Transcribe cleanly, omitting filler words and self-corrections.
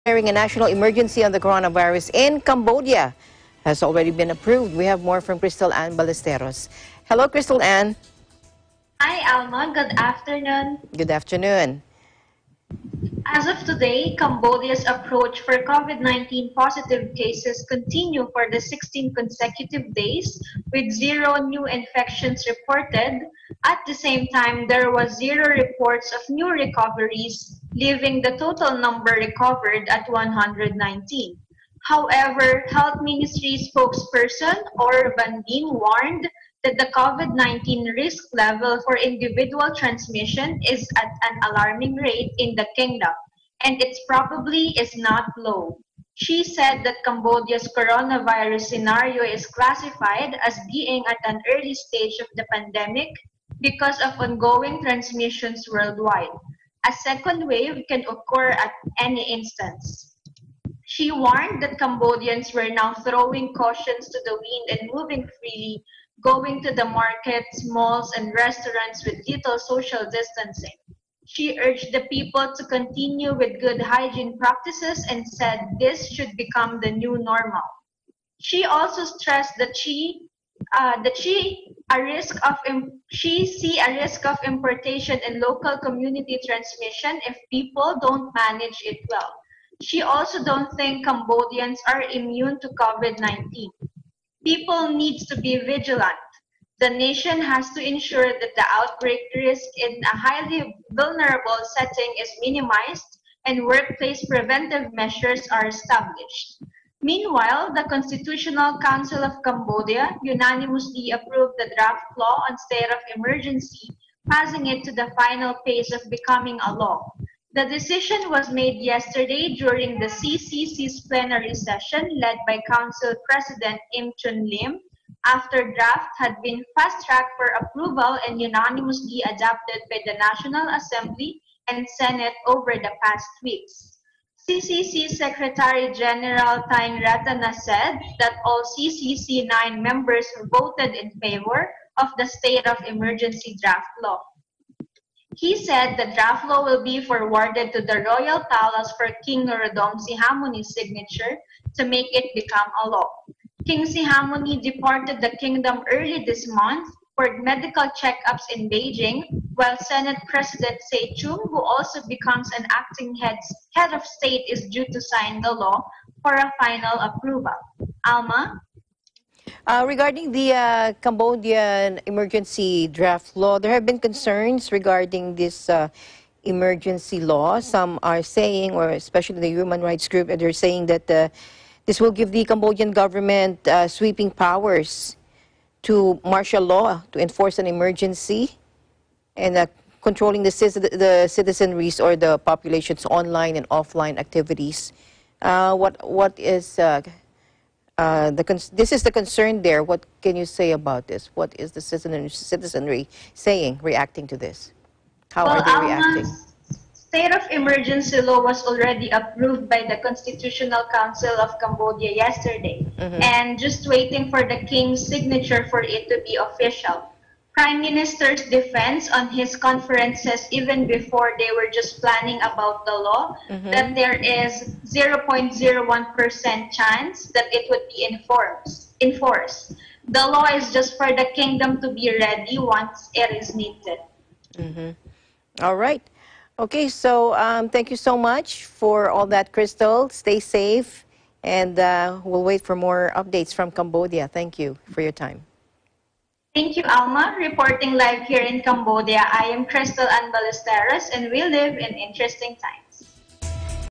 declaring a national emergency on the coronavirus in Cambodia has already been approved. We have more from Crystal Ann Ballesteros. Hello, Crystal Ann. Hi, Alma. Good afternoon. Good afternoon. As of today, Cambodia's approach for COVID-19 positive cases continue for the 16 consecutive days with 0 new infections reported. At the same time, there was 0 reports of new recoveries, leaving the total number recovered at 119. However, Health Ministry spokesperson Or Van Dien warned that the COVID-19 risk level for individual transmission is at an alarming rate in the kingdom, and it probably is not low. She said that Cambodia's coronavirus scenario is classified as being at an early stage of the pandemic because of ongoing transmissions worldwide. A second wave can occur at any instance. She warned that Cambodians were now throwing cautions to the wind and moving freely, going to the markets, malls, and restaurants with little social distancing. She urged the people to continue with good hygiene practices and said this should become the new normal. She also stressed that she see a risk of importation and local community transmission if people don't manage it well. She also don't think Cambodians are immune to COVID-19. People need to be vigilant. The nation has to ensure that the outbreak risk in a highly vulnerable setting is minimized and workplace preventive measures are established. Meanwhile, the Constitutional Council of Cambodia unanimously approved the draft law on state of emergency, passing it to the final phase of becoming a law. The decision was made yesterday during the CCC's plenary session led by Council President Im Chun Lim, after draft had been fast-tracked for approval and unanimously adopted by the National Assembly and Senate over the past weeks. CCC Secretary General Taing Ratana said that all CCC 9 members voted in favor of the state of emergency draft law. He said the draft law will be forwarded to the Royal Palace for King Norodom Sihamuni's signature to make it become a law. King Sihamoni departed the kingdom early this month for medical checkups in Beijing, while Senate President Sechung, who also becomes an acting head of state, is due to sign the law for a final approval. Alma? Regarding the Cambodian emergency draft law, there have been concerns regarding this emergency law. Some are saying, or especially the human rights group, they're saying that this will give the Cambodian government sweeping powers to martial law, to enforce an emergency, and controlling the citizenry's or the population's online and offline activities. What is this is the concern there. What can you say about this? What is the citizenry saying, reacting to this? How are they reacting? State of emergency law was already approved by the Constitutional Council of Cambodia yesterday, and just waiting for the king's signature for it to be official. Prime Minister's defense on his conferences, even before they were just planning about the law, that there is 0.01% chance that it would be enforced. The law is just for the kingdom to be ready once it is needed. All right. Okay, so thank you so much for all that, Crystal. Stay safe, and we'll wait for more updates from Cambodia. Thank you for your time. Thank you, Alma. Reporting live here in Cambodia, I am Crystal Ann Ballesteros, and we live in interesting times.